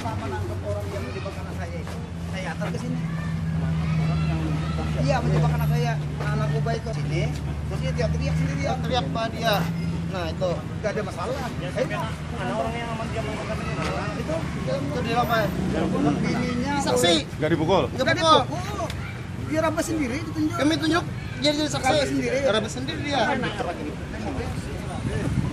pertama nangkep orang yang menjebak anak saya itu, saya antar ke sini. Iya, menjebak anak saya. Anak narkoba itu sini, terus dia teriak sendiri. Teriak Pak dia. Nah itu Gak ada masalah. Ada orang yang aman dia mengangkat ini. itu di apa? Bininya Saksi. Nggak dipukul? Nggak Gak pukul. dipukul. Dia rabas sendiri ditunjuk. Kami tunjuk jadi saksi. Rabas sendiri. Rabas sendiri dia. Enak.